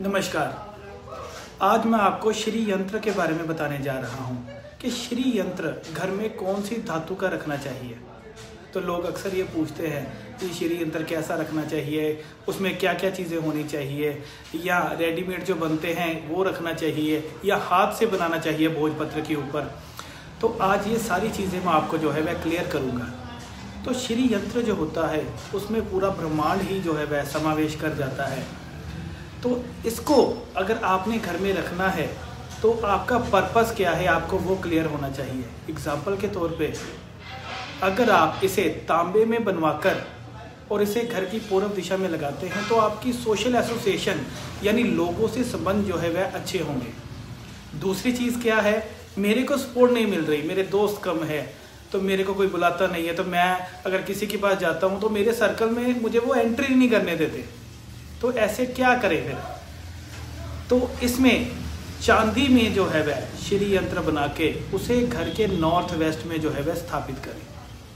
नमस्कार। आज मैं आपको श्री यंत्र के बारे में बताने जा रहा हूँ कि श्री यंत्र घर में कौन सी धातु का रखना चाहिए। तो लोग अक्सर ये पूछते हैं कि श्री यंत्र कैसा रखना चाहिए, उसमें क्या क्या चीज़ें होनी चाहिए, या रेडीमेड जो बनते हैं वो रखना चाहिए या हाथ से बनाना चाहिए भोजपत्र के ऊपर। तो आज ये सारी चीज़ें मैं आपको जो है वह क्लियर करूँगा। तो श्री यंत्र जो होता है उसमें पूरा ब्रह्मांड ही जो है वह समावेश कर जाता है। तो इसको अगर आपने घर में रखना है तो आपका पर्पस क्या है, आपको वो क्लियर होना चाहिए। एग्जाम्पल के तौर पे अगर आप इसे तांबे में बनवाकर और इसे घर की पूर्व दिशा में लगाते हैं तो आपकी सोशल एसोसिएशन यानी लोगों से संबंध जो है वह अच्छे होंगे। दूसरी चीज़ क्या है, मेरे को सपोर्ट नहीं मिल रही, मेरे दोस्त कम है तो मेरे को कोई बुलाता नहीं है, तो मैं अगर किसी के पास जाता हूँ तो मेरे सर्कल में मुझे वो एंट्री नहीं करने देते। तो ऐसे क्या करें फिर? तो इसमें चांदी में जो है वह श्री यंत्र बना के उसे घर के नॉर्थ वेस्ट में जो है वह स्थापित करें।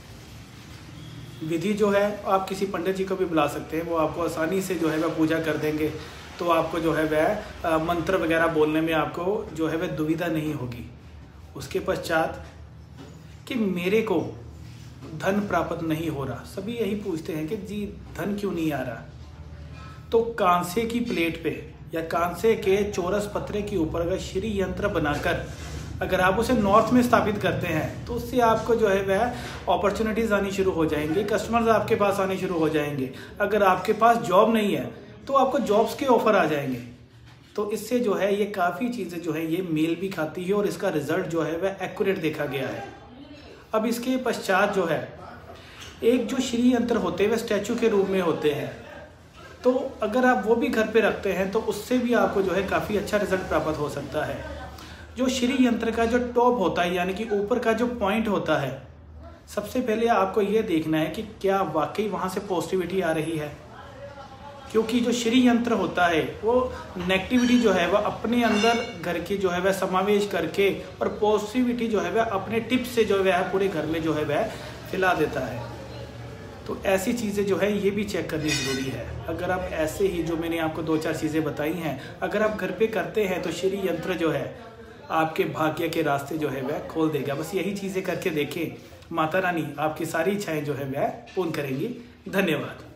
विधि जो है आप किसी पंडित जी को भी बुला सकते हैं, वो आपको आसानी से जो है वह पूजा कर देंगे। तो आपको जो है वह मंत्र वगैरह बोलने में आपको जो है वह दुविधा नहीं होगी। उसके पश्चात कि मेरे को धन प्राप्त नहीं हो रहा, सभी यही पूछते हैं कि जी धन क्यों नहीं आ रहा। तो कांसे की प्लेट पे या कांसे के चौरस पत्रे के ऊपर अगर श्री यंत्र बनाकर अगर आप उसे नॉर्थ में स्थापित करते हैं तो उससे आपको जो है वह अपॉर्चुनिटीज़ आनी शुरू हो जाएंगी, कस्टमर्स आपके पास आने शुरू हो जाएंगे। अगर आपके पास जॉब नहीं है तो आपको जॉब्स के ऑफर आ जाएंगे। तो इससे जो है ये काफ़ी चीज़ें जो है ये मेल भी खाती है और इसका रिजल्ट जो है वह एक्यूरेट देखा गया है। अब इसके पश्चात जो है एक जो श्री यंत्र होते हैं वह स्टैचू के रूप में होते हैं। तो अगर आप वो भी घर पे रखते हैं तो उससे भी आपको जो है काफ़ी अच्छा रिजल्ट प्राप्त हो सकता है। जो श्री यंत्र का जो टॉप होता है यानी कि ऊपर का जो पॉइंट होता है, सबसे पहले आपको ये देखना है कि क्या वाकई वहाँ से पॉजिटिविटी आ रही है। क्योंकि जो श्री यंत्र होता है वो नेगेटिविटी जो है वह अपने अंदर घर की जो है वह समावेश करके और पॉजिटिविटी जो है वह अपने टिप्स से जो है पूरे घर में जो है वह फैला देता है। तो ऐसी चीज़ें जो है ये भी चेक करनी ज़रूरी है। अगर आप ऐसे ही जो मैंने आपको 2-4 चीज़ें बताई हैं अगर आप घर पे करते हैं तो श्री यंत्र जो है आपके भाग्य के रास्ते जो है वह खोल देगा। बस यही चीज़ें करके देखें, माता रानी आपकी सारी इच्छाएं जो है वह पूर्ण करेंगी। धन्यवाद।